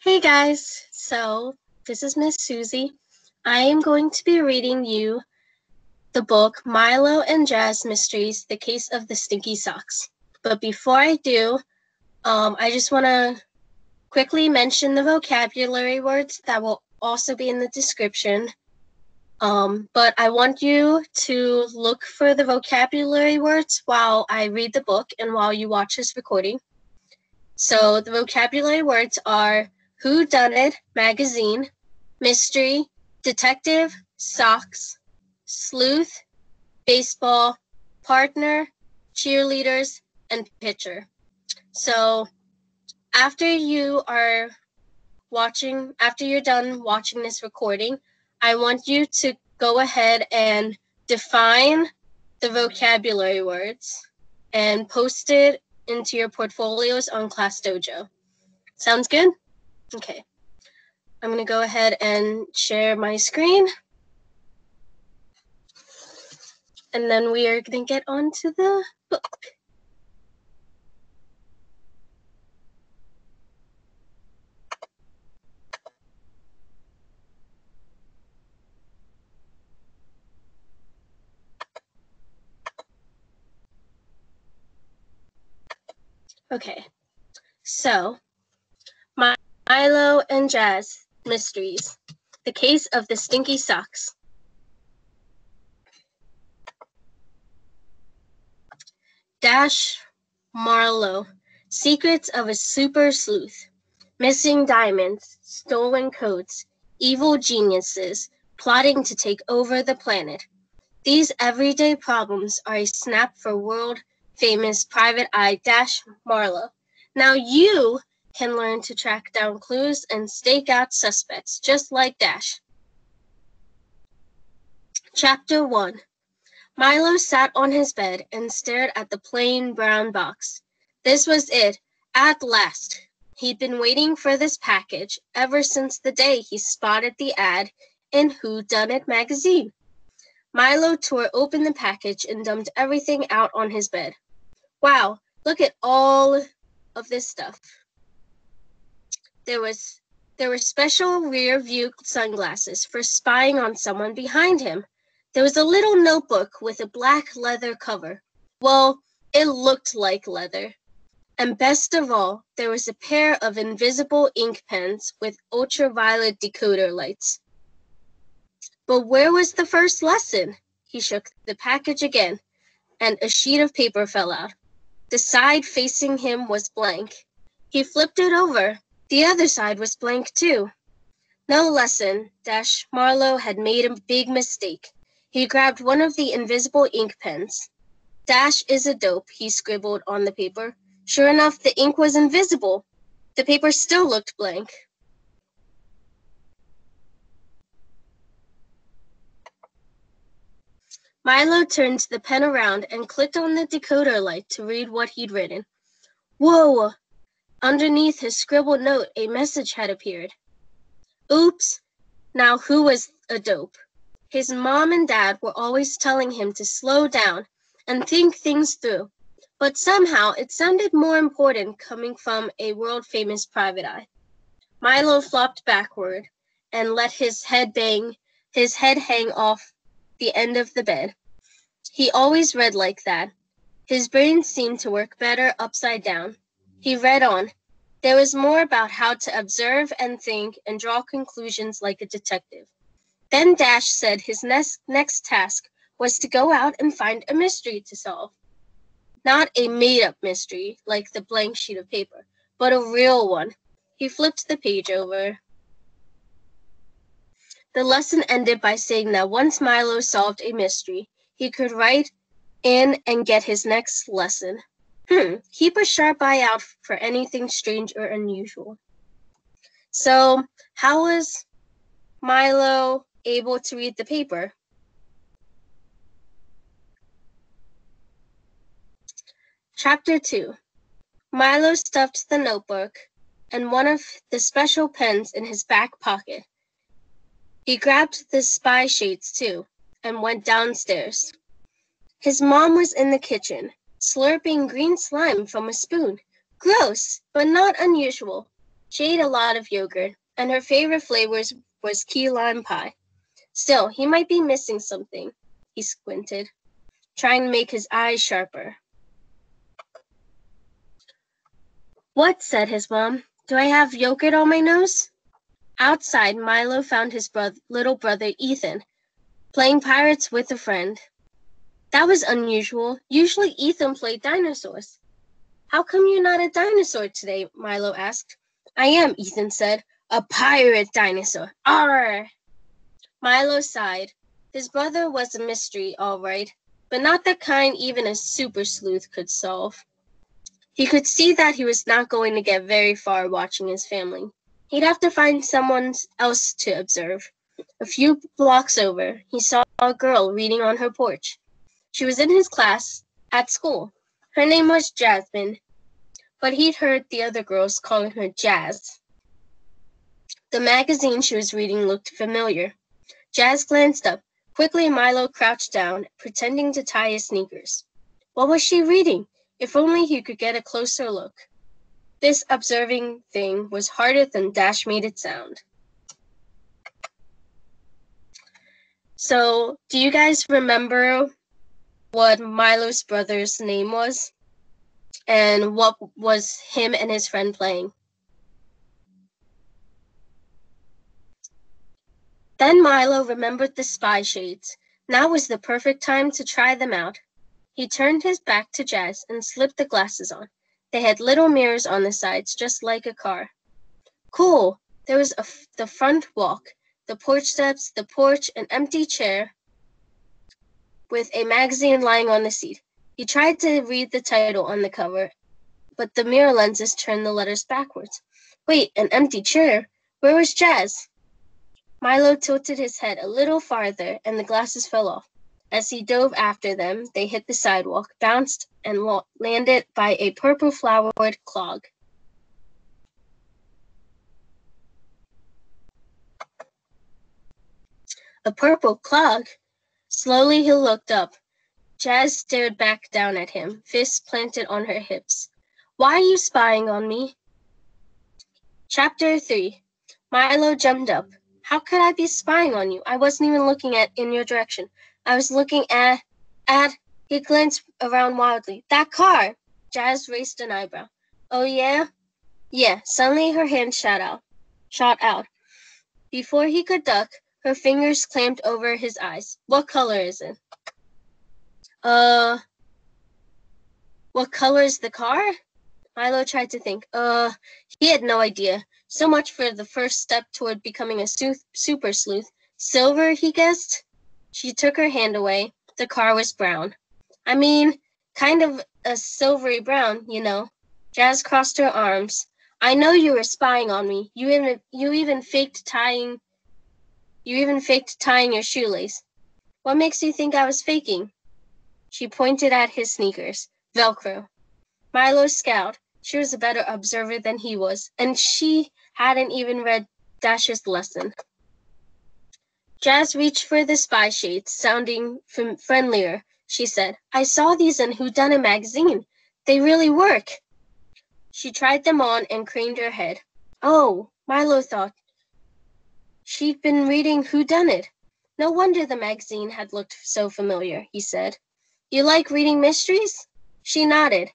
Hey guys, so this is Miss Suzie. I am going to be reading you the book Milo and Jazz Mysteries, The Case of the Stinky Socks. But before I do, I just want to quickly mention the vocabulary words that will also be in the description. But I want you to look for the vocabulary words while I read the book and while you watch this recording. So the vocabulary words are whodunit, magazine, mystery, detective, socks, sleuth, baseball, partner, cheerleaders, and pitcher. So after you're done watching this recording, I want you to go ahead and define the vocabulary words and post it into your portfolios on Class Dojo. Sounds good? Okay. I'm going to go ahead and share my screen. And then we are going to get on to the book. Okay, so Milo and Jazz Mysteries, The Case of the Stinky Socks. Dash Marlowe, Secrets of a Super Sleuth, Missing Diamonds, Stolen Codes, Evil Geniuses, Plotting to Take Over the Planet. These everyday problems are a snap for world-famous Private Eye Dash Marlowe. Now you can learn to track down clues and stake out suspects, just like Dash. Chapter 1. Milo sat on his bed and stared at the plain brown box. This was it, at last. He'd been waiting for this package ever since the day he spotted the ad in Whodunit magazine. Milo tore open the package and dumped everything out on his bed. Wow, look at all of this stuff. There were special rear view sunglasses for spying on someone behind him. There was a little notebook with a black leather cover. Well, it looked like leather. And best of all, there was a pair of invisible ink pens with ultraviolet decoder lights. But where was the first lesson? He shook the package again, and a sheet of paper fell out. The side facing him was blank. He flipped it over. The other side was blank too. No lesson. Dash Marlowe had made a big mistake. He grabbed one of the invisible ink pens. Dash is a dope, he scribbled on the paper. Sure enough, the ink was invisible. The paper still looked blank. Milo turned the pen around and clicked on the decoder light to read what he'd written. Whoa! Underneath his scribbled note, a message had appeared. Oops! Now who was a dope? His mom and dad were always telling him to slow down and think things through, but somehow it sounded more important coming from a world-famous private eye. Milo flopped backward and let his head hang off the end of the bed. He always read like that. His brain seemed to work better upside down. He read on. There was more about how to observe and think and draw conclusions like a detective. Then Dash said his next task was to go out and find a mystery to solve. Not a made-up mystery like the blank sheet of paper, but a real one. He flipped the page over. The lesson ended by saying that once Milo solved a mystery, he could write in and get his next lesson. Keep a sharp eye out for anything strange or unusual. So, how was Milo able to read the paper? Chapter 2. Milo stuffed the notebook and one of the special pens in his back pocket. He grabbed the spy shades too and went downstairs. His mom was in the kitchen, slurping green slime from a spoon. Gross, but not unusual. She ate a lot of yogurt, and her favorite flavors was key lime pie. Still, he might be missing something. He squinted, trying to make his eyes sharper. What? Said his mom. Do I have yogurt on my nose? Outside, Milo found his little brother Ethan, playing pirates with a friend. That was unusual. Usually Ethan played dinosaurs. How come you're not a dinosaur today? Milo asked. I am, Ethan said. A pirate dinosaur. Arr! Milo sighed. His brother was a mystery, all right, but not the kind even a super sleuth could solve. He could see that he was not going to get very far watching his family. He'd have to find someone else to observe. A few blocks over, he saw a girl reading on her porch. She was in his class at school. Her name was Jasmine, but he'd heard the other girls calling her Jazz. The magazine she was reading looked familiar. Jazz glanced up. Quickly, Milo crouched down, pretending to tie his sneakers. What was she reading? If only he could get a closer look. This observing thing was harder than Dash made it sound. So, do you guys remember what Milo's brother's name was? And what was him and his friend playing? Then Milo remembered the spy shades. Now was the perfect time to try them out. He turned his back to Jazz and slipped the glasses on. They had little mirrors on the sides, just like a car. Cool! There was the front walk, the porch steps, the porch, an empty chair with a magazine lying on the seat. He tried to read the title on the cover, but the mirror lenses turned the letters backwards. Wait, an empty chair? Where was Jazz? Milo tilted his head a little farther, and the glasses fell off. As he dove after them, they hit the sidewalk, bounced, and landed by a purple-flowered clog. A purple clog? Slowly he looked up. Jazz stared back down at him, fists planted on her hips. Why are you spying on me? Chapter 3. Milo jumped up. How could I be spying on you? I wasn't even looking in your direction. I was looking at... He glanced around wildly. That car! Jazz raised an eyebrow. Oh, yeah? Yeah. Suddenly her hand shot out. Before he could duck, her fingers clamped over his eyes. What color is it? What color is the car? Milo tried to think. He had no idea. So much for the first step toward becoming a super sleuth. Silver, he guessed? She took her hand away. The car was brown. I mean, kind of a silvery brown, you know. Jazz crossed her arms. I know you were spying on me. You even faked tying your shoelace. What makes you think I was faking? She pointed at his sneakers. Velcro. Milo scowled. She was a better observer than he was, and she hadn't even read Dash's lesson. Jazz reached for the spy shades, sounding friendlier. She said, I saw these in Whodunit magazine. They really work. She tried them on and craned her head. Oh, Milo thought. She'd been reading Whodunit. No wonder the magazine had looked so familiar, he said. You like reading mysteries? She nodded.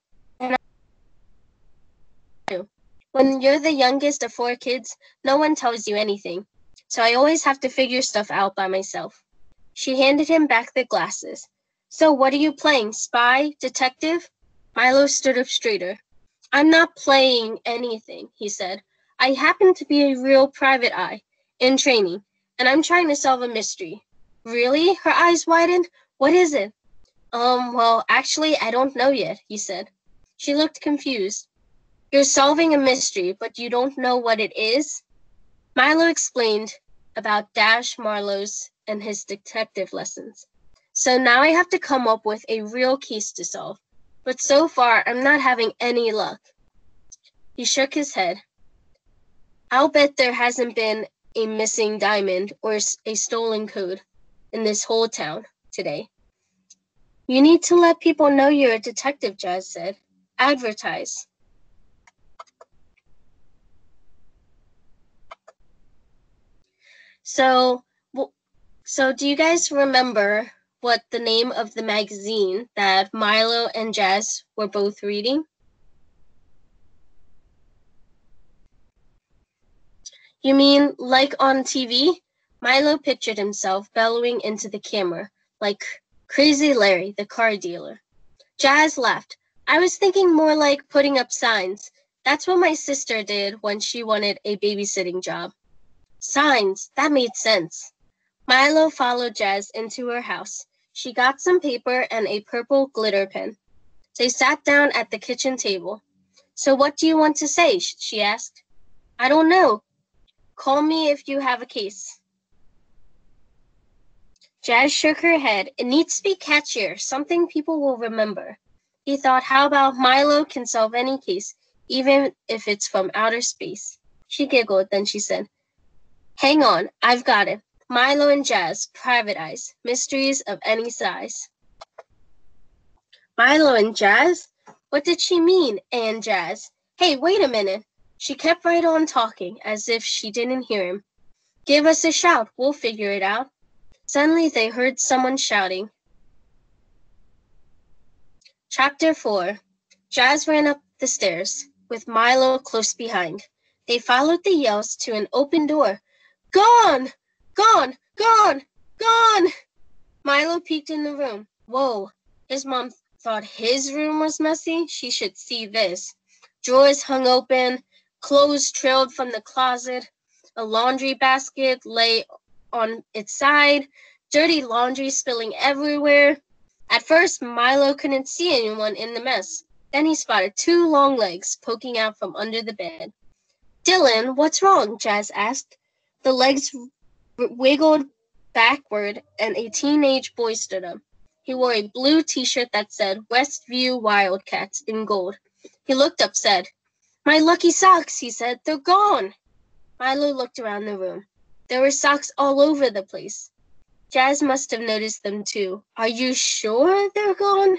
When you're the youngest of 4 kids, no one tells you anything, so I always have to figure stuff out by myself. She handed him back the glasses. So what are you playing, spy, detective? Milo stood up straighter. I'm not playing anything, he said. I happen to be a real private eye, in training, and I'm trying to solve a mystery. Really? Her eyes widened. What is it? Well, actually, I don't know yet, he said. She looked confused. You're solving a mystery, but you don't know what it is? Milo explained about Dash, Marlowe's, and his detective lessons. So now I have to come up with a real case to solve. But so far, I'm not having any luck. He shook his head. I'll bet there hasn't been a missing diamond or a stolen code in this whole town today. You need to let people know you're a detective, Jazz said. Advertise. So, so do you guys remember what the name of the magazine that Milo and Jazz were both reading? You mean like on TV? Milo pictured himself bellowing into the camera, like Crazy Larry, the car dealer. Jazz laughed. I was thinking more like putting up signs. That's what my sister did when she wanted a babysitting job. Signs, that made sense. Milo followed Jazz into her house. She got some paper and a purple glitter pen. They sat down at the kitchen table. So what do you want to say? She asked. I don't know. Call me if you have a case. Jazz shook her head. It needs to be catchier, something people will remember. He thought, how about Milo can solve any case, even if it's from outer space? She giggled, then she said, hang on, I've got it. Milo and Jazz, private eyes, mysteries of any size. Milo and Jazz? What did she mean, and Jazz? Hey, wait a minute. She kept right on talking, as if she didn't hear him. Give us a shout, we'll figure it out. Suddenly they heard someone shouting. Chapter 4. Jazz ran up the stairs, with Milo close behind. They followed the yells to an open door. Gone! Gone! Gone! Gone! Milo peeked in the room. Whoa, his mom thought his room was messy. She should see this. Drawers hung open, clothes trailed from the closet, a laundry basket lay on its side, dirty laundry spilling everywhere. At first, Milo couldn't see anyone in the mess. Then he spotted 2 long legs poking out from under the bed. Dylan, what's wrong? Jazz asked. The legs wiggled backward, and a teenage boy stood up. He wore a blue t-shirt that said Westview Wildcats in gold. He looked upset. My lucky socks, he said. They're gone. Milo looked around the room. There were socks all over the place. Jazz must have noticed them too. Are you sure they're gone?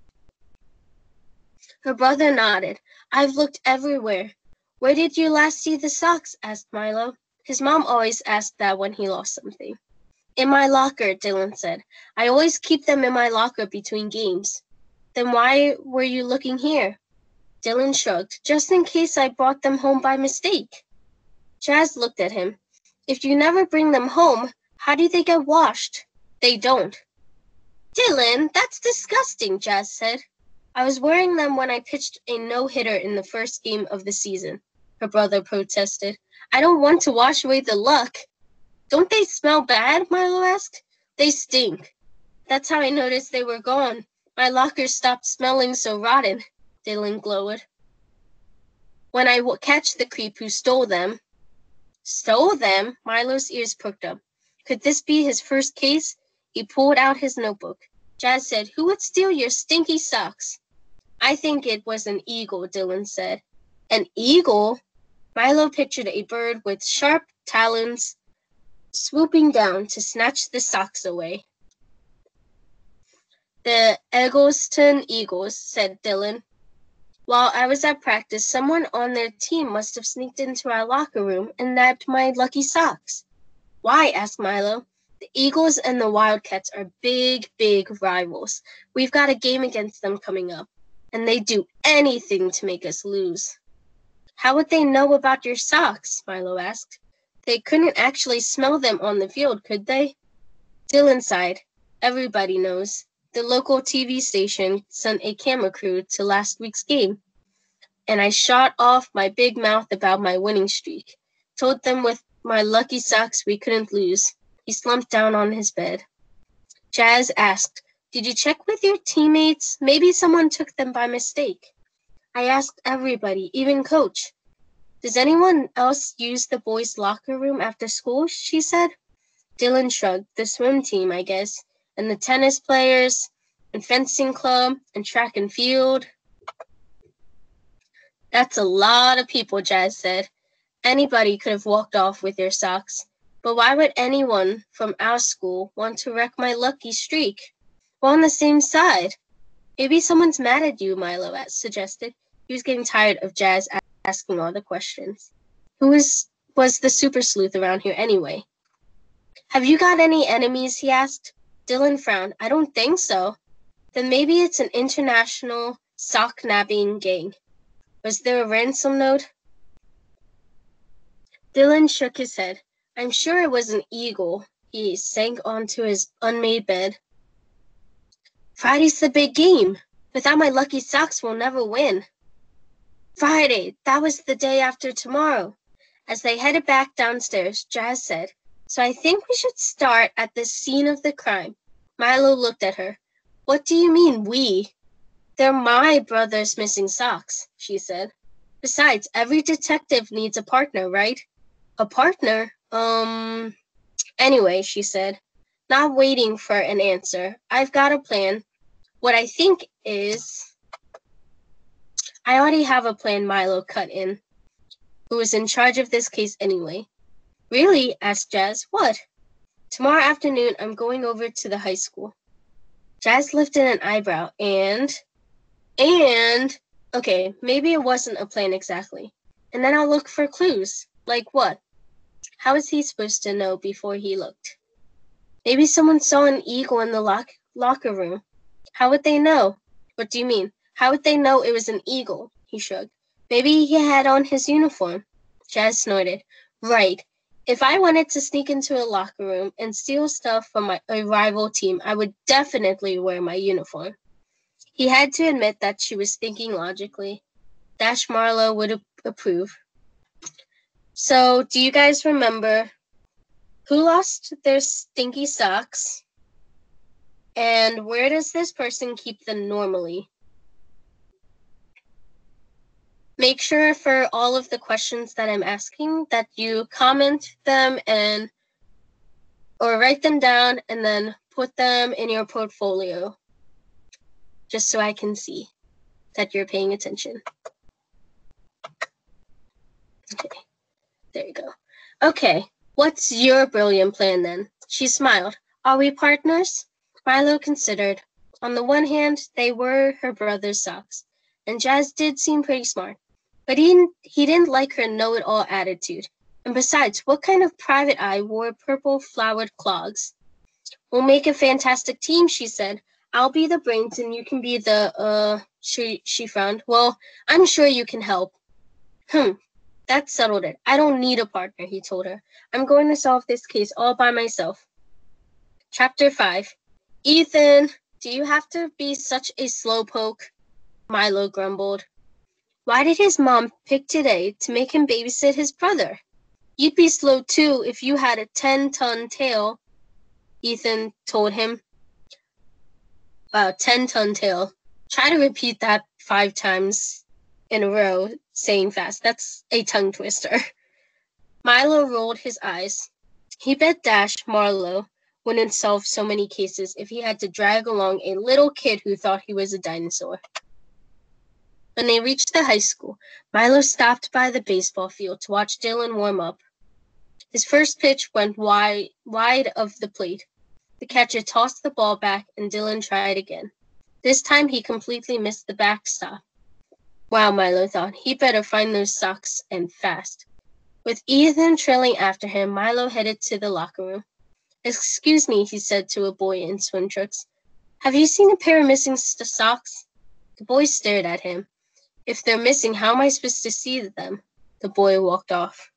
Her brother nodded. I've looked everywhere. Where did you last see the socks? Asked Milo. His mom always asked that when he lost something. In my locker, Dylan said. I always keep them in my locker between games. Then why were you looking here? Dylan shrugged. Just in case I brought them home by mistake. Jazz looked at him. If you never bring them home, how do they get washed? They don't. Dylan, that's disgusting, Jazz said. I was wearing them when I pitched a no-hitter in the first game of the season, her brother protested. I don't want to wash away the luck. Don't they smell bad? Milo asked. They stink. That's how I noticed they were gone. My locker stopped smelling so rotten, Dylan glowered. When I catch the creep who stole them. Stole them? Milo's ears perked up. Could this be his first case? He pulled out his notebook. Jazz said, Who would steal your stinky socks? I think it was an eagle, Dylan said. An eagle? Milo pictured a bird with sharp talons swooping down to snatch the socks away. The Eggleston Eagles, said Dylan. While I was at practice, someone on their team must have sneaked into our locker room and nabbed my lucky socks. Why? Asked Milo. The Eagles and the Wildcats are big, big rivals. We've got a game against them coming up, and they'd do anything to make us lose. How would they know about your socks? Milo asked. They couldn't actually smell them on the field, could they? Dylan sighed. Everybody knows. The local TV station sent a camera crew to last week's game, and I shot off my big mouth about my winning streak. Told them with my lucky socks we couldn't lose. He slumped down on his bed. Jazz asked, Did you check with your teammates? Maybe someone took them by mistake. I asked everybody, even Coach. Does anyone else use the boys' locker room after school? She said. Dylan shrugged. The swim team, I guess, and the tennis players, and fencing club, and track and field. That's a lot of people, Jazz said. Anybody could have walked off with your socks. But why would anyone from our school want to wreck my lucky streak? We're on the same side. Maybe someone's mad at you, Milo suggested. He was getting tired of Jazz asking all the questions. Who was the super sleuth around here anyway? Have you got any enemies, he asked. Dylan frowned. I don't think so. Then maybe it's an international sock-nabbing gang. Was there a ransom note? Dylan shook his head. I'm sure it was an eagle. He sank onto his unmade bed. Friday's the big game. Without my lucky socks, we'll never win. Friday, that was the day after tomorrow. As they headed back downstairs, Jazz said, So I think we should start at the scene of the crime. Milo looked at her. What do you mean, we? They're my brother's missing socks, she said. Besides, every detective needs a partner, right? A partner? Anyway, she said, not waiting for an answer. I've got a plan. What I think is... I already have a plan, Milo cut in, who was in charge of this case anyway. Really? Asked Jazz. What? Tomorrow afternoon, I'm going over to the high school. Jazz lifted an eyebrow and, okay, maybe it wasn't a plan exactly. And then I'll look for clues. Like what? How was he supposed to know before he looked? Maybe someone saw an eagle in the locker room. How would they know? What do you mean? How would they know it was an eagle? He shrugged. Maybe he had on his uniform. Jazz snorted. Right. If I wanted to sneak into a locker room and steal stuff from a rival team, I would definitely wear my uniform. He had to admit that she was thinking logically. Dash Marlowe would approve. So, do you guys remember who lost their stinky socks? And where does this person keep them normally? Make sure for all of the questions that I'm asking that you comment them or write them down and then put them in your portfolio, just so I can see that you're paying attention. Okay, there you go. Okay, what's your brilliant plan then? She smiled. Are we partners? Milo considered. On the one hand, they were her brother's socks, and Jazz did seem pretty smart. But he didn't like her know-it-all attitude. And besides, what kind of private eye wore purple flowered clogs? We'll make a fantastic team, she said. I'll be the brains and you can be the, she frowned. Well, I'm sure you can help. That settled it. I don't need a partner, he told her. I'm going to solve this case all by myself. Chapter 5. Ethan, do you have to be such a slowpoke? Milo grumbled. Why did his mom pick today to make him babysit his brother? You'd be slow too if you had a 10-ton tail, Ethan told him. Wow, 10-ton tail. Try to repeat that 5 times in a row, saying fast. That's a tongue twister. Milo rolled his eyes. He bet Dash Marlowe wouldn't solve so many cases if he had to drag along a little kid who thought he was a dinosaur. When they reached the high school, Milo stopped by the baseball field to watch Dylan warm up. His first pitch went wide of the plate. The catcher tossed the ball back, and Dylan tried again. This time he completely missed the backstop. Wow, Milo thought, he better find those socks, and fast. With Ethan trailing after him, Milo headed to the locker room. Excuse me, he said to a boy in swim trunks. Have you seen a pair of missing socks? The boy stared at him. If they're missing, how am I supposed to see them? The boy walked off.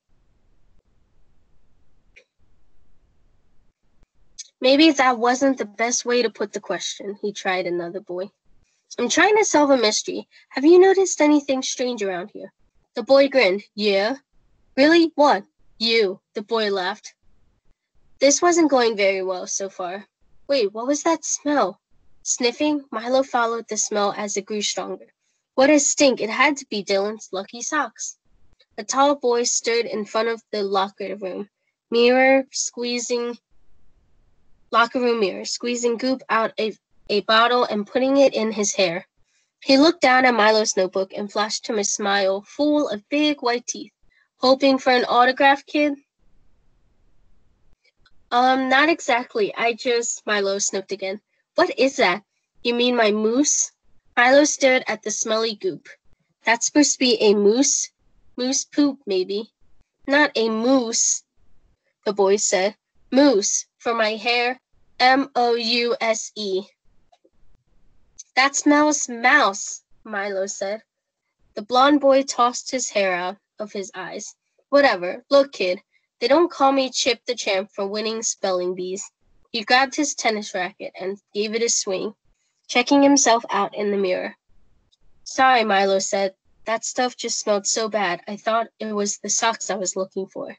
Maybe that wasn't the best way to put the question, he tried another boy. I'm trying to solve a mystery. Have you noticed anything strange around here? The boy grinned. Yeah? Really? What? You, the boy laughed. This wasn't going very well so far. Wait, what was that smell? Sniffing, Milo followed the smell as it grew stronger. What a stink! It had to be Dylan's lucky socks. A tall boy stood in front of the locker room mirror, squeezing goop out a bottle and putting it in his hair. He looked down at Milo's notebook and flashed him a smile full of big white teeth. Hoping for an autograph, kid? Not exactly. Milo sniffed again. What is that? You mean my moose? Milo stared at the smelly goop. That's supposed to be a moose? Moose poop, maybe. Not a moose, the boy said. Moose, for my hair, Mouse. That smells mouse, Milo said. The blond boy tossed his hair out of his eyes. Whatever. Look, kid, they don't call me Chip the Champ for winning spelling bees. He grabbed his tennis racket and gave it a swing, checking himself out in the mirror. Sorry, Milo said. That stuff just smelled so bad, I thought it was the socks I was looking for.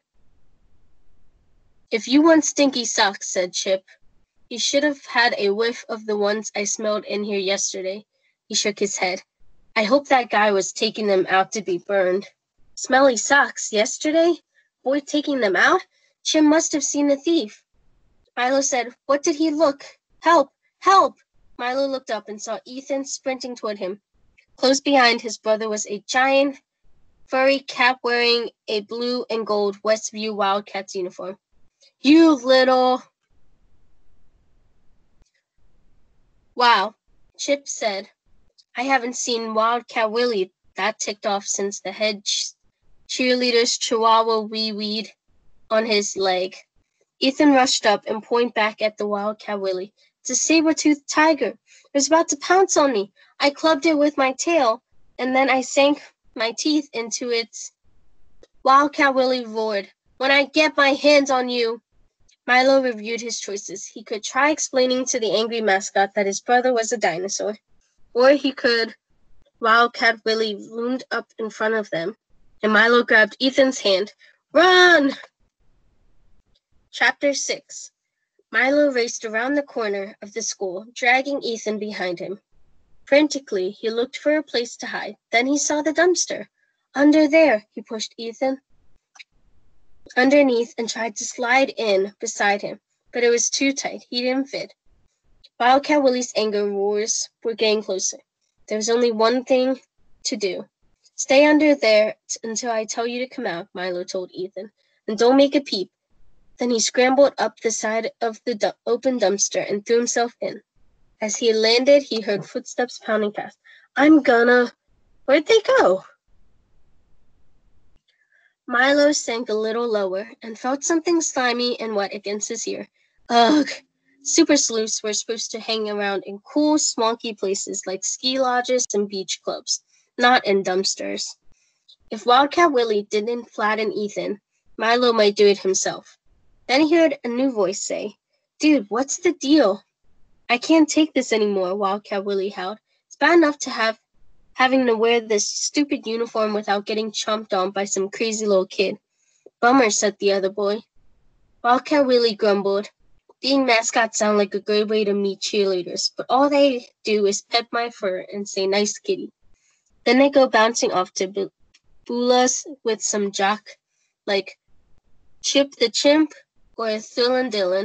If you want stinky socks, said Chip, you should have had a whiff of the ones I smelled in here yesterday. He shook his head. I hope that guy was taking them out to be burned. Smelly socks, yesterday? Boy taking them out? Chip must have seen the thief. Milo said, What did he look? Help! Help! Milo looked up and saw Ethan sprinting toward him. Close behind his brother was a giant, furry cat wearing a blue and gold Westview Wildcats uniform. You little... Wow, Chip said. I haven't seen Wildcat Willie that ticked off since the head cheerleader's chihuahua wee-weed on his leg. Ethan rushed up and pointed back at the Wildcat Willie. It's a saber-toothed tiger. It was about to pounce on me. I clubbed it with my tail, and then I sank my teeth into its... Wildcat Willie roared. When I get my hands on you... Milo reviewed his choices. He could try explaining to the angry mascot that his brother was a dinosaur. Or he could... Wildcat Willie loomed up in front of them, and Milo grabbed Ethan's hand. Run! Chapter 6. Milo raced around the corner of the school, dragging Ethan behind him. Frantically, he looked for a place to hide. Then he saw the dumpster. Under there, he pushed Ethan underneath and tried to slide in beside him, but it was too tight. He didn't fit. Wildcat Willie's anger roars were getting closer. There was only one thing to do. Stay under there until I tell you to come out, Milo told Ethan, and don't make a peep. Then he scrambled up the side of the open dumpster and threw himself in. As he landed, he heard footsteps pounding past. Where'd they go? Milo sank a little lower and felt something slimy and wet against his ear. Ugh! Super sleuths were supposed to hang around in cool, swanky places like ski lodges and beach clubs, not in dumpsters. If Wildcat Willie didn't flatten Ethan, Milo might do it himself. Then he heard a new voice say, Dude, what's the deal? I can't take this anymore, Wildcat Willie howled. It's bad enough to having to wear this stupid uniform without getting chomped on by some crazy little kid. Bummer, said the other boy. Wildcat Willie grumbled. Being mascots sound like a great way to meet cheerleaders, but all they do is pet my fur and say nice kitty. Then they go bouncing off to fool us with some jock like Chip the Chimp or Thillin' Dillin.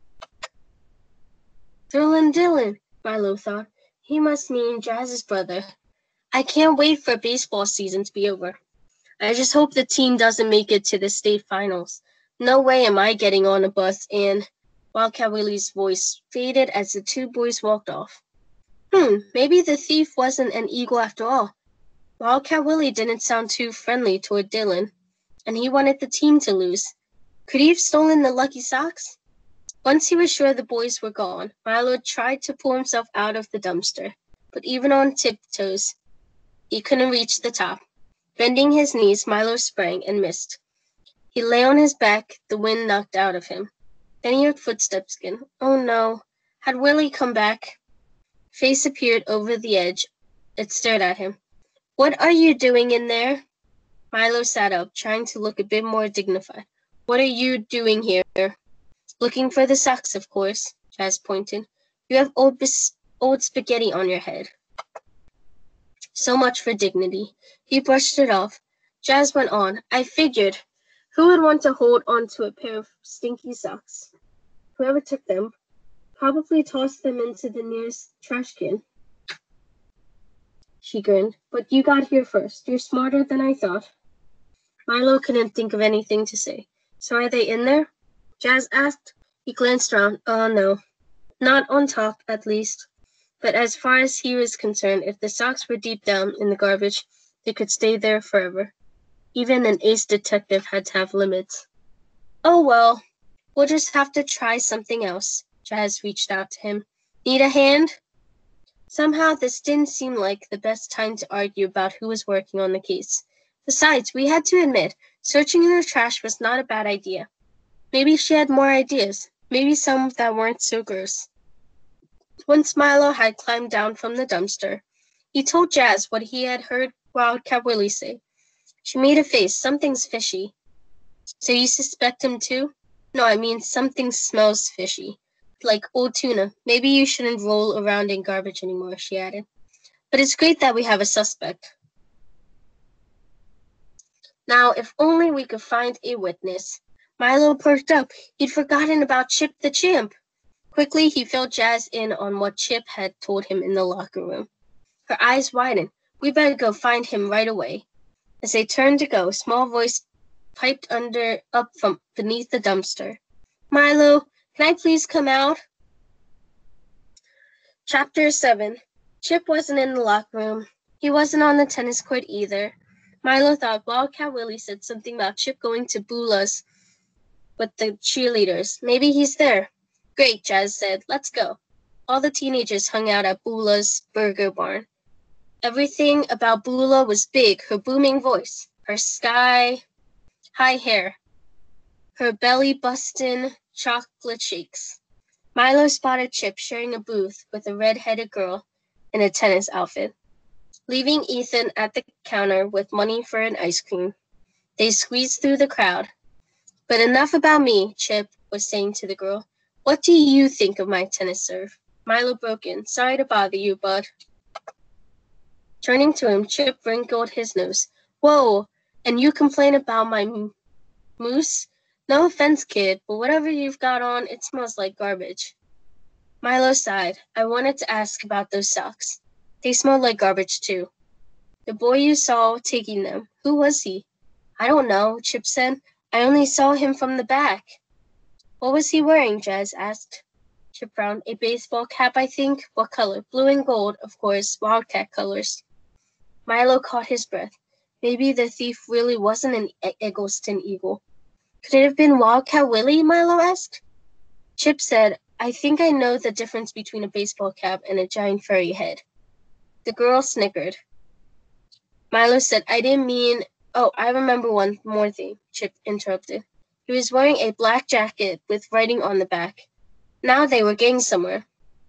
Thillin' Dillin, Milo thought. He must mean Jazz's brother. I can't wait for baseball season to be over. I just hope the team doesn't make it to the state finals. No way am I getting on a bus, and Wildcat Willie's voice faded as the two boys walked off. Maybe the thief wasn't an eagle after all. Wildcat Willie didn't sound too friendly toward Dylan, and he wanted the team to lose. Could he have stolen the lucky socks? Once he was sure the boys were gone, Milo tried to pull himself out of the dumpster, but even on tiptoes, he couldn't reach the top. Bending his knees, Milo sprang and missed. He lay on his back, the wind knocked out of him. Then he heard footsteps again. Oh no. Had Willie come back? Face appeared over the edge. It stared at him. What are you doing in there? Milo sat up, trying to look a bit more dignified. What are you doing here? Looking for the socks, of course, Jazz pointed. You have old spaghetti on your head. So much for dignity. He brushed it off. Jazz went on. I figured. Who would want to hold on to a pair of stinky socks? Whoever took them probably tossed them into the nearest trash can. She grinned. But you got here first. You're smarter than I thought. Milo couldn't think of anything to say. So are they in there? Jazz asked. He glanced around. Oh, no. Not on top, at least. But as far as he was concerned, if the socks were deep down in the garbage, they could stay there forever. Even an ace detective had to have limits. Oh, well. We'll just have to try something else. Jazz reached out to him. Need a hand? Somehow this didn't seem like the best time to argue about who was working on the case. Besides, we had to admit, searching in the trash was not a bad idea. Maybe she had more ideas. Maybe some that weren't so gross. Once Milo had climbed down from the dumpster, he told Jazz what he had heard Wildcat Willie say. She made a face. Something's fishy. So you suspect him too? No, I mean something smells fishy. Like old tuna. Maybe you shouldn't roll around in garbage anymore, she added. But it's great that we have a suspect. Now, if only we could find a witness. Milo perked up. He'd forgotten about Chip the Champ. Quickly, he filled Jazz in on what Chip had told him in the locker room. Her eyes widened. We better go find him right away. As they turned to go, a small voice piped up from beneath the dumpster. Milo, can I please come out? Chapter 7. Chip wasn't in the locker room. He wasn't on the tennis court either. Milo thought Wildcat Willie said something about Chip going to Boola's with the cheerleaders. Maybe he's there. Great, Jazz said. Let's go. All the teenagers hung out at Boola's burger barn. Everything about Boola was big, her booming voice, her sky-high hair, her belly-bustin' chocolate shakes. Milo spotted Chip sharing a booth with a red-headed girl in a tennis outfit. Leaving Ethan at the counter with money for an ice cream, they squeezed through the crowd. But enough about me, Chip was saying to the girl. What do you think of my tennis serve? Milo broke in. Sorry to bother you, bud. Turning to him, Chip wrinkled his nose. Whoa, and you complain about my mousse? No offense, kid, but whatever you've got on, it smells like garbage. Milo sighed. I wanted to ask about those socks. They smelled like garbage, too. The boy you saw taking them, who was he? I don't know, Chip said. I only saw him from the back. What was he wearing? Jazz asked. Chip frowned. A baseball cap, I think. What color? Blue and gold, of course, Wildcat colors. Milo caught his breath. Maybe the thief really wasn't an Eggleston Eagle. Could it have been Wildcat Willie? Milo asked. Chip said, I think I know the difference between a baseball cap and a giant furry head. The girl snickered. Milo said, I didn't mean... Oh, I remember one more thing, Chip interrupted. He was wearing a black jacket with writing on the back. Now they were getting somewhere.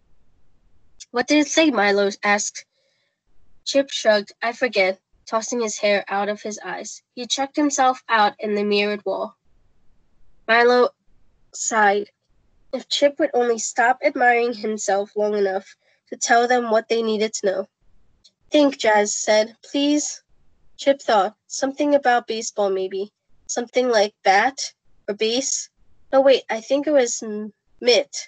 What did it say? Milo asked. Chip shrugged. I forget, tossing his hair out of his eyes. He checked himself out in the mirrored wall. Milo sighed. If Chip would only stop admiring himself long enough to tell them what they needed to know. Think, Jazz said. Please? Chip thought. Something about baseball, maybe. Something like bat or base. No, wait, I think it was mitt.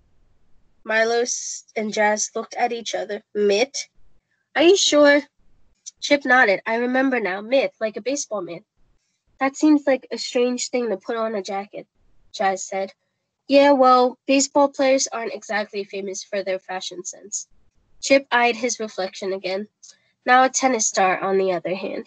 Milo and Jazz looked at each other. Mitt? Are you sure? Chip nodded. I remember now. Mitt, like a baseball mitt. That seems like a strange thing to put on a jacket, Jazz said. Yeah, well, baseball players aren't exactly famous for their fashion sense. Chip eyed his reflection again. Now a tennis star, on the other hand.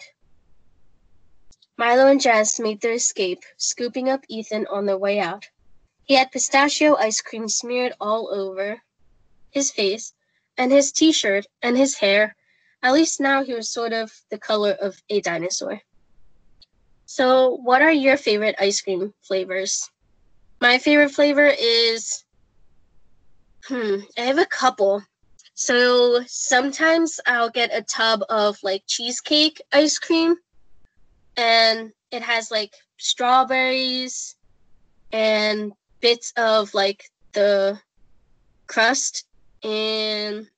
Milo and Jazz made their escape, scooping up Ethan on their way out. He had pistachio ice cream smeared all over his face, and his t-shirt, and his hair. At least now he was sort of the color of a dinosaur. So, what are your favorite ice cream flavors? My favorite flavor is... I have a couple. So, sometimes I'll get a tub of, cheesecake ice cream. And it has, strawberries and bits of, the crust. And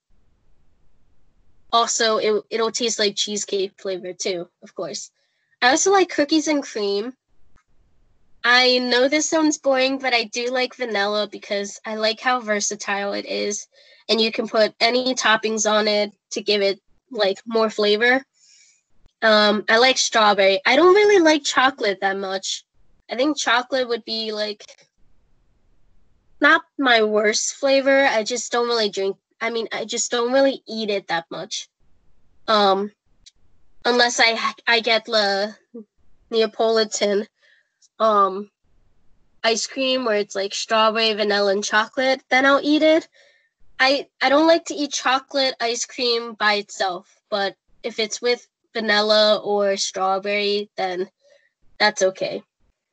also, it'll taste like cheesecake flavor, too, of course. I also like cookies and cream. I know this sounds boring, but I do like vanilla because I like how versatile it is. And you can put any toppings on it to give it, more flavor. I like strawberry. I don't really like chocolate that much. I think chocolate would be, not my worst flavor. I just don't really I just don't really eat it that much. Unless I get the Neapolitan, ice cream where it's like strawberry, vanilla, and chocolate, then I'll eat it. I don't like to eat chocolate ice cream by itself, but if it's with vanilla or strawberry, then that's okay.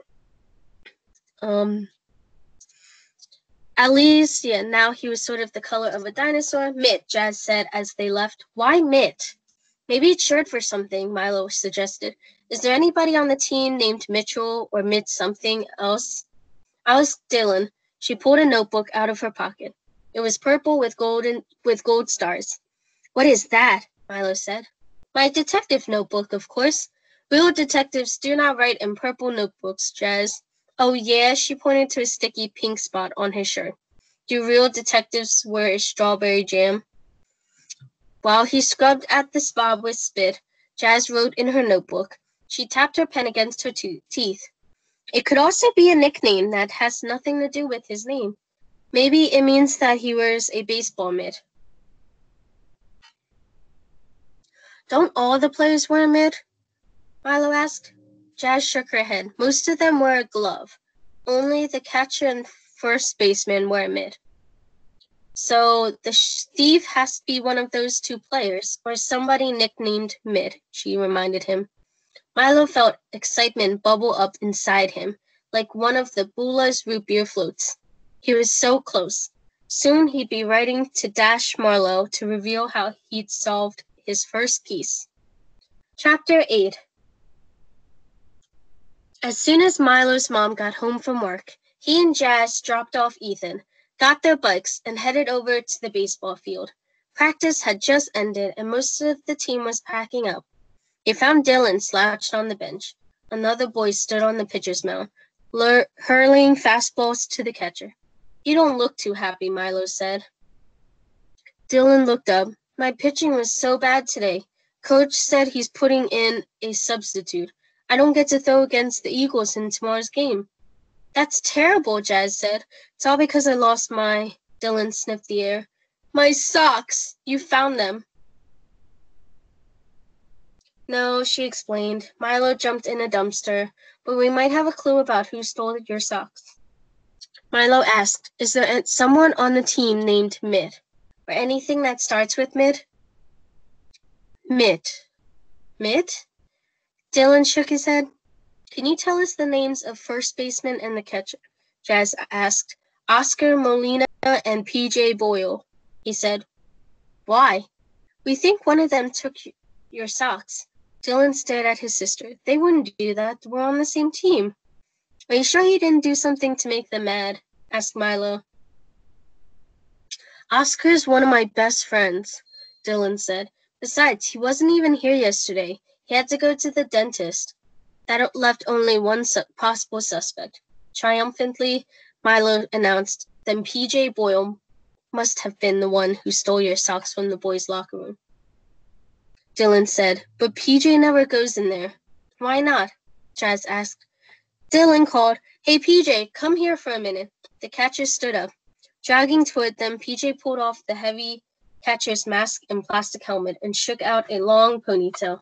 At least, yeah, now he was sort of the color of a dinosaur. Mitt, Jazz said as they left. Why Mitt? Maybe it's short for something, Milo suggested. Is there anybody on the team named Mitchell or Mitt something else? I was Dylan. She pulled a notebook out of her pocket. It was purple with gold stars. What is that? Milo said. My detective notebook, of course. Real detectives do not write in purple notebooks, Jazz. Oh yeah, she pointed to a sticky pink spot on his shirt. Do real detectives wear strawberry jam? While he scrubbed at the spot with spit, Jazz wrote in her notebook. She tapped her pen against her teeth. It could also be a nickname that has nothing to do with his name. Maybe it means that he wears a baseball mitt. Don't all the players wear a mitt? Milo asked. Jazz shook her head. Most of them wear a glove. Only the catcher and first baseman wear a mitt. So the thief has to be one of those two players, or somebody nicknamed Mitt, she reminded him. Milo felt excitement bubble up inside him, like one of the Boola's root beer floats. He was so close. Soon he'd be writing to Dash Marlowe to reveal how he'd solved his first case. Chapter 8. As soon as Milo's mom got home from work, he and Jazz dropped off Ethan, got their bikes, and headed over to the baseball field. Practice had just ended, and most of the team was packing up. They found Dylan slouched on the bench. Another boy stood on the pitcher's mound, hurling fastballs to the catcher. You don't look too happy, Milo said. Dylan looked up. My pitching was so bad today. Coach said he's putting in a substitute. I don't get to throw against the Eagles in tomorrow's game. That's terrible, Jazz said. It's all because I lost my... Dylan sniffed the air. My socks! You found them. No, she explained. Milo jumped in a dumpster, but we might have a clue about who stole your socks. Milo asked, is there someone on the team named Mitt? Or anything that starts with Mitt? Mitt. Mitt? Dylan shook his head. Can you tell us the names of first baseman and the catcher? Jazz asked. Oscar Molina and P.J. Boyle, he said. Why? We think one of them took your socks. Dylan stared at his sister. They wouldn't do that. We're on the same team. Are you sure he didn't do something to make them mad? Asked Milo. Oscar's one of my best friends, Dylan said. Besides, he wasn't even here yesterday. He had to go to the dentist. That left only one possible suspect. Triumphantly, Milo announced, then P.J. Boyle must have been the one who stole your socks from the boys' locker room. Dylan said, but P.J. never goes in there. Why not? Jazz asked. Dylan called, hey P.J., come here for a minute. The catcher stood up. Jogging toward them, P.J. pulled off the heavy catcher's mask and plastic helmet and shook out a long ponytail.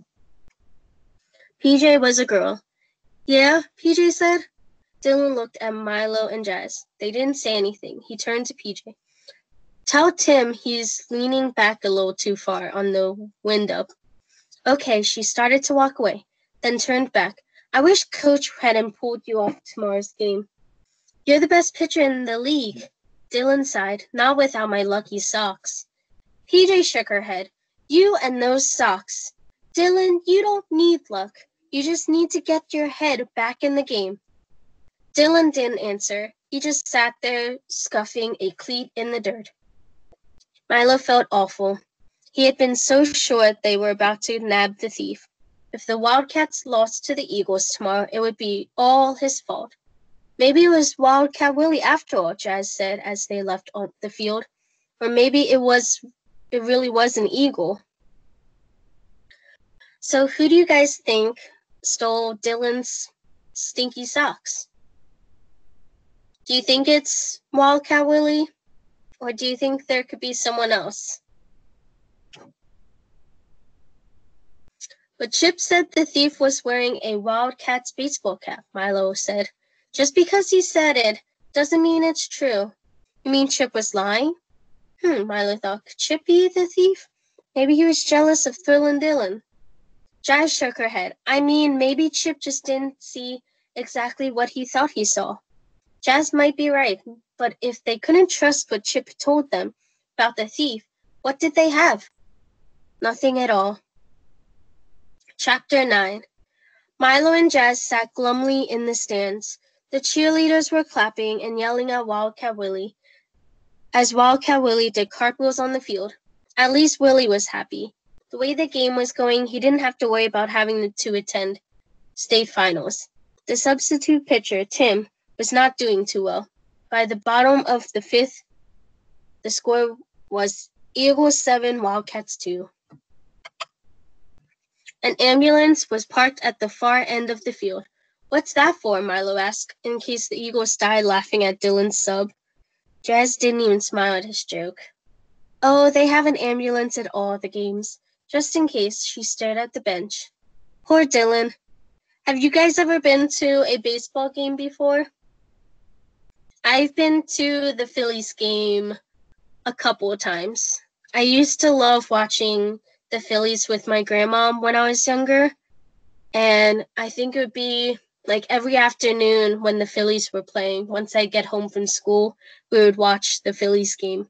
P.J. was a girl. Yeah, P.J. said. Dylan looked at Milo and Jazz. They didn't say anything. He turned to P.J. Tell Tim he's leaning back a little too far on the window. Okay, she started to walk away, then turned back. I wish Coach hadn't pulled you off tomorrow's game. You're the best pitcher in the league. Dylan sighed, not without my lucky socks. P.J. shook her head. You and those socks. Dylan, you don't need luck. You just need to get your head back in the game. Dylan didn't answer. He just sat there, scuffing a cleat in the dirt. Milo felt awful. He had been so sure they were about to nab the thief. If the Wildcats lost to the Eagles tomorrow, it would be all his fault. Maybe it was Wildcat Willie after all, Jazz said as they left on the field. Or maybe it really was an eagle. So who do you guys think stole Dylan's stinky socks? Do you think it's Wildcat Willie? Or do you think there could be someone else? But Chip said the thief was wearing a Wildcats baseball cap, Milo said. Just because he said it doesn't mean it's true. You mean Chip was lying? Milo thought. Could Chip be the thief? Maybe he was jealous of Thrill and Dylan. Jazz shook her head. I mean, maybe Chip just didn't see exactly what he thought he saw. Jazz might be right, but if they couldn't trust what Chip told them about the thief, what did they have? Nothing at all. Chapter 9. Milo and Jazz sat glumly in the stands. The cheerleaders were clapping and yelling at Wildcat Willie as Wildcat Willie did cartwheels on the field. At least Willie was happy. The way the game was going, he didn't have to worry about having to attend state finals. The substitute pitcher, Tim, was not doing too well. By the bottom of the fifth, the score was Eagles 7, Wildcats 2. An ambulance was parked at the far end of the field. What's that for? Milo asked, in case the Eagles died laughing at Dylan's sub. Jazz didn't even smile at his joke. Oh, they have an ambulance at all the games. Just in case, she stared at the bench. Poor Dylan. Have you guys ever been to a baseball game before? I've been to the Phillies game a couple of times. I used to love watching the Phillies with my grandma when I was younger. And I think it would be like every afternoon when the Phillies were playing. Once I get home from school, we would watch the Phillies game.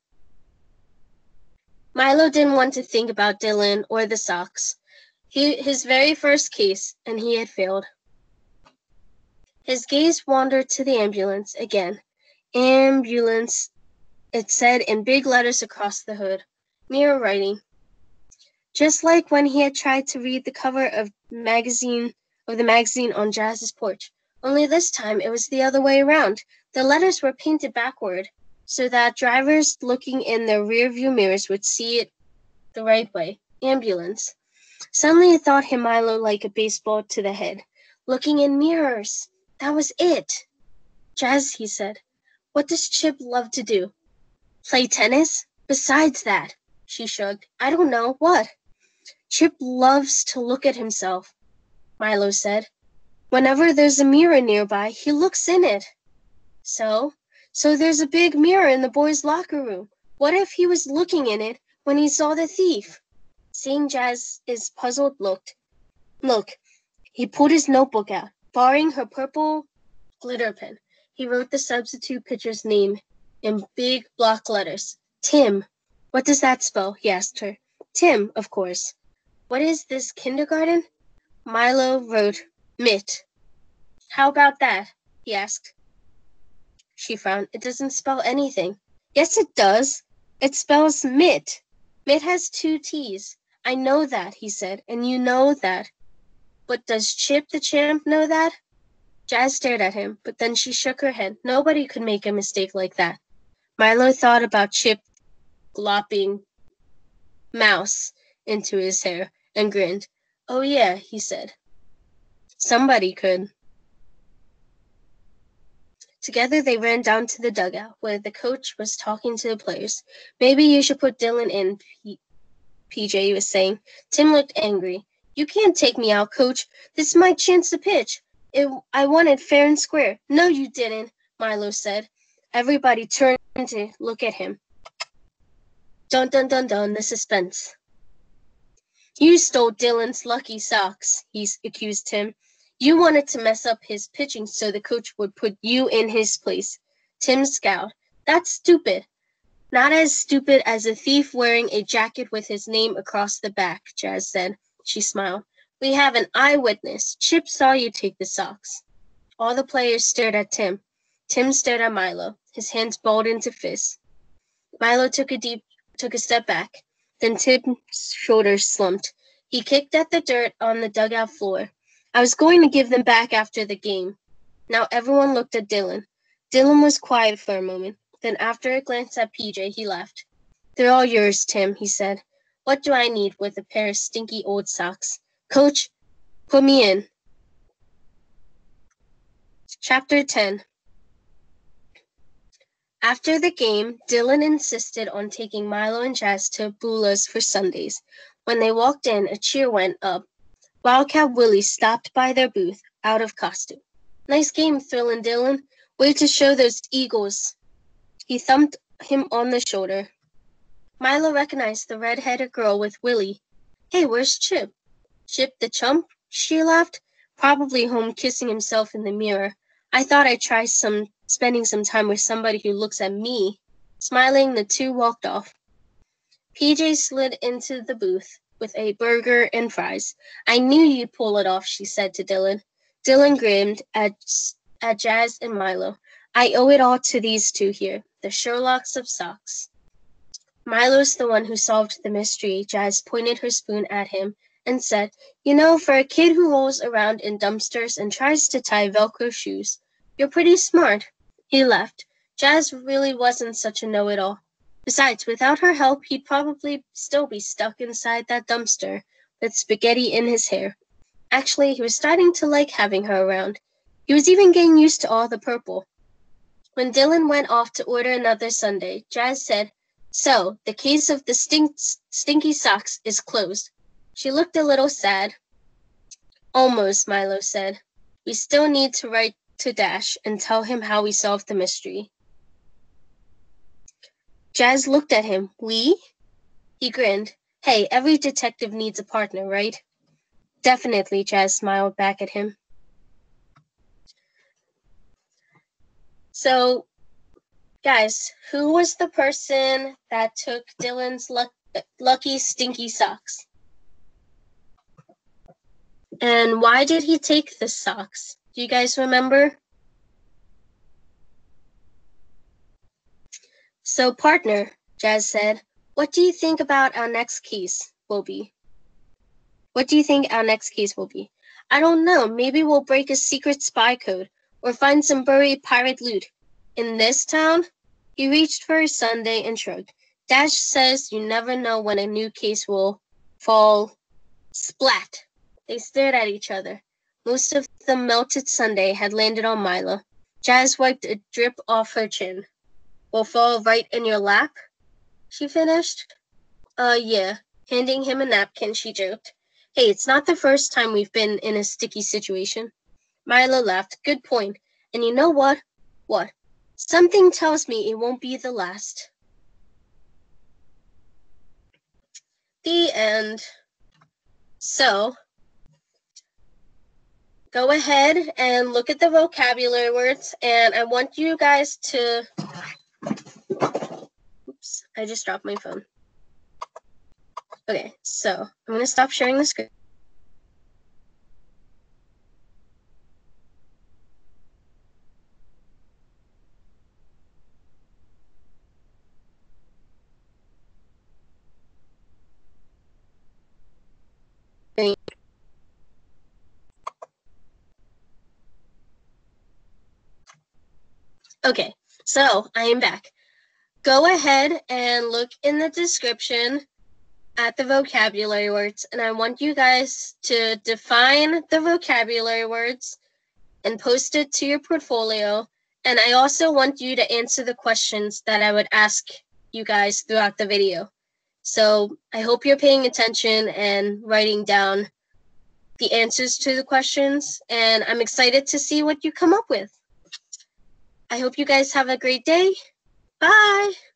Milo didn't want to think about Dylan or the Sox. His very first case, and he had failed. His gaze wandered to the ambulance again. Ambulance, it said in big letters across the hood. Mirror writing. Just like when he had tried to read the cover of the magazine on Jazz's porch. Only this time it was the other way around. The letters were painted backward, so that drivers looking in their rearview mirrors would see it the right way. Ambulance. Suddenly it thought him Milo like a baseball to the head. Looking in mirrors. That was it. Jazz, he said. What does Chip love to do? Play tennis? Besides that, she shrugged. I don't know. What? Chip loves to look at himself, Milo said. Whenever there's a mirror nearby, he looks in it. So there's a big mirror in the boys' locker room. What if he was looking in it when he saw the thief? Seeing Jazz's puzzled look, he pulled his notebook out. Borrowing her purple glitter pen, he wrote the substitute pitcher's name in big block letters. Tim. What does that spell? He asked her. Tim, of course. What is this, kindergarten? Milo wrote Mitt. How about that? He asked. She frowned. It doesn't spell anything. Yes, it does. It spells Mitt. Mitt has 2 T's. I know that, he said, and you know that. But does Chip the champ know that? Jazz stared at him, but then she shook her head. Nobody could make a mistake like that. Milo thought about Chip glopping mouse into his hair and grinned. Oh yeah, he said. Somebody could. Together they ran down to the dugout, where the coach was talking to the players. Maybe you should put Dylan in, PJ was saying. Tim looked angry. You can't take me out, coach. This is my chance to pitch. I won it fair and square. No, you didn't, Milo said. Everybody turned to look at him. Dun dun dun dun, the suspense. You stole Dylan's lucky socks, he accused Tim. You wanted to mess up his pitching so the coach would put you in his place. Tim scowled. That's stupid. Not as stupid as a thief wearing a jacket with his name across the back, Jazz said. She smiled. We have an eyewitness. Chip saw you take the socks. All the players stared at Tim. Tim stared at Milo, his hands balled into fists. Milo took a step back. Then Tim's shoulders slumped. He kicked at the dirt on the dugout floor. I was going to give them back after the game. Now everyone looked at Dylan. Dylan was quiet for a moment. Then after a glance at PJ, he laughed. They're all yours, Tim, he said. What do I need with a pair of stinky old socks? Coach, put me in. Chapter 10. After the game, Dylan insisted on taking Milo and Jazz to Boula's for Sundays. When they walked in, a cheer went up. Wildcat Willie stopped by their booth, out of costume. Nice game, Thrillin' Dylan. Way to show those eagles. He thumped him on the shoulder. Milo recognized the red-headed girl with Willie. Hey, where's Chip? Chip the chump? She laughed. Probably home kissing himself in the mirror. I thought I'd try spending some time with somebody who looks at me. Smiling, the two walked off. PJ slid into the booth with a burger and fries. I knew you'd pull it off, she said to Dylan. Dylan grinned at Jazz and Milo. I owe it all to these two here, the Sherlocks of socks. Milo's the one who solved the mystery. Jazz pointed her spoon at him and said, You know, for a kid who rolls around in dumpsters and tries to tie Velcro shoes, you're pretty smart. He laughed. Jazz really wasn't such a know-it-all. Besides, without her help, he'd probably still be stuck inside that dumpster with spaghetti in his hair. Actually, he was starting to like having her around. He was even getting used to all the purple. When Dylan went off to order another sundae, Jazz said, So, the case of the Stinky Socks is closed. She looked a little sad. Almost, Milo said. We still need to write to Dash and tell him how we solved the mystery. Jazz looked at him. We? He grinned. Hey, every detective needs a partner, right? Definitely, Jazz smiled back at him. So, guys, who was the person that took Dylan's lucky stinky socks? And why did he take the socks? Do you guys remember? So, partner, Jazz said, what do you think about our next case will be? What do you think our next case will be? I don't know. Maybe we'll break a secret spy code or find some buried pirate loot. In this town? He reached for his sundae and shrugged. Dash says you never know when a new case will fall. Splat! They stared at each other. Most of the melted sundae had landed on Milo. Jazz wiped a drip off her chin. Will fall right in your lap? She finished. Yeah. Handing him a napkin, she joked. Hey, it's not the first time we've been in a sticky situation. Milo laughed. Good point. And you know what? What? Something tells me it won't be the last. The end. So, go ahead and look at the vocabulary words, and I want you guys to... Oops, I just dropped my phone. Okay, so I'm going to stop sharing the screen. Okay, so I am back. Go ahead and look in the description at the vocabulary words, and I want you guys to define the vocabulary words and post it to your portfolio. And I also want you to answer the questions that I would ask you guys throughout the video. So I hope you're paying attention and writing down the answers to the questions, and I'm excited to see what you come up with. I hope you guys have a great day. Bye!